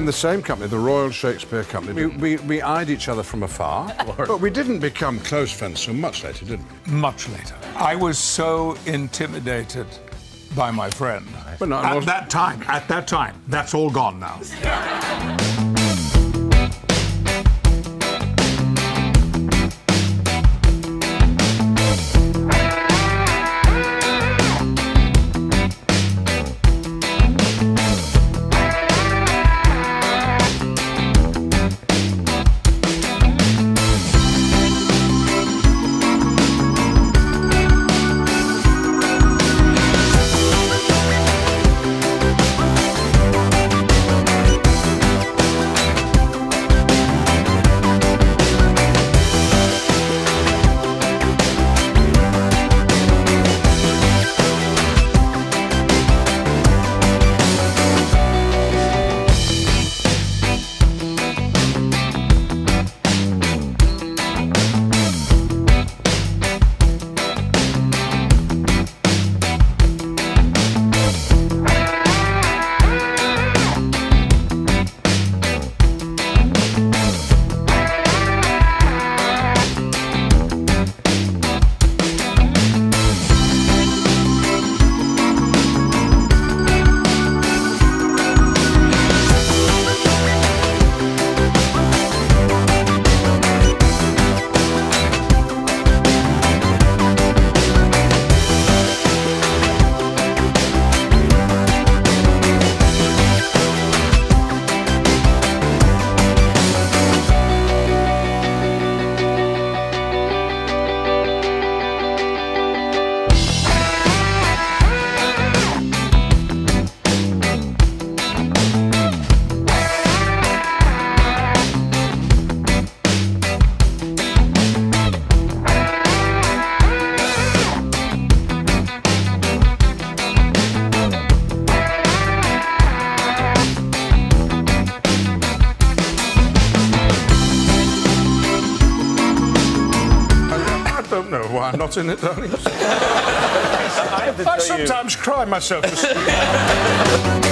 in the same company, the Royal Shakespeare Company. We eyed each other from afar, but we didn't become close friends until much later, did we? Much later. I was so intimidated by my friend. But no, at that time, that's all gone now. I don't know why I'm not in it, darling. I sometimes cry myself to sleep.